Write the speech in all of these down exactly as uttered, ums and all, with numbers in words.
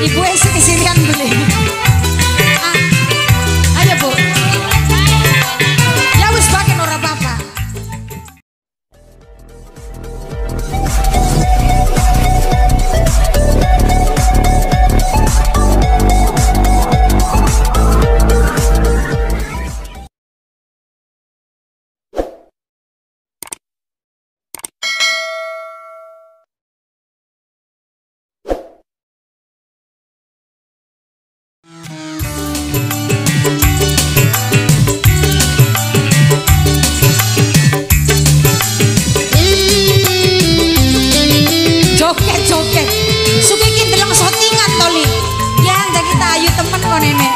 Ibu esi kesirian beli. Ah, ayo Bu. Ya wis pakai ora apa-apa. Joget-joget suka iki ndelok shootingan to Li. Ya ndak kita ayu temen kok nenek.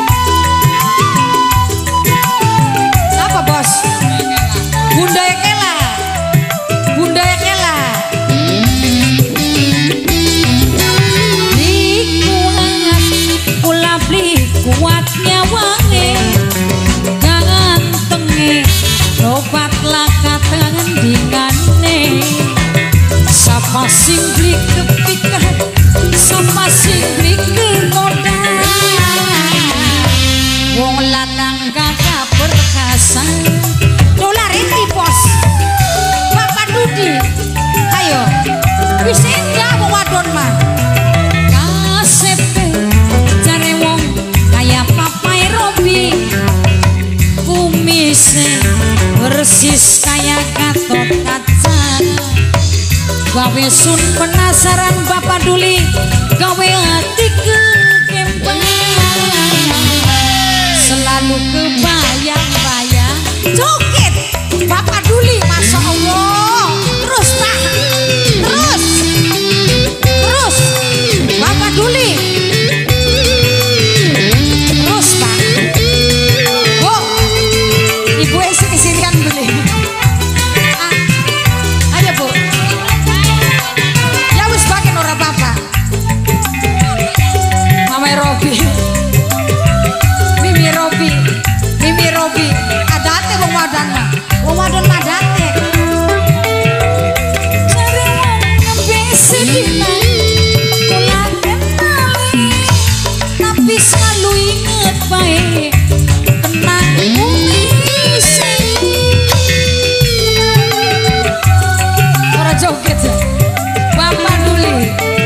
Apa bos? Bunda Ekela. Bunda Ekela. Likulangan kula beli kuatnya wangi. Gantenge obat laka tandingane. Sapa sing blik kepikan, sapa sing blik kekoda. Wong lanang kakak perkasa. Dolar ini bos, Bapak Dudi. Ayo, wis enggak mau wadon mah. Kasepe jare wong kaya Papai Robi. Kumise persis kaya Gatot Kaca. Gawe sun penasaran Bapak Duli, gawe hati kegempang. Selalu kebayang-bayang joget Bapak Duli, Masya Allah. Terus Pak, terus, terus Bapak Duli, terus Pak. Oh, Ibu esi kesirian beli. Ah, ayo Bu. Mama Robi, Mimi Robi, Mimi Robi, adate wong wadon mah, wong wadon mah adate. Cari wong ngebesi dina, kula kenali, tapi selalu inget bae, tenang bumi sing. Ora joget ya, Bapak Duli.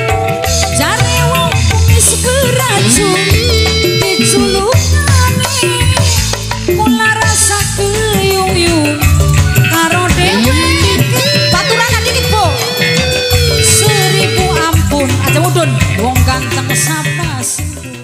Beracun diculukane kula rasa keyung-yung karo dhewe baturan dikit Bu seribu ampun aja mudun wong ganteng sapa sing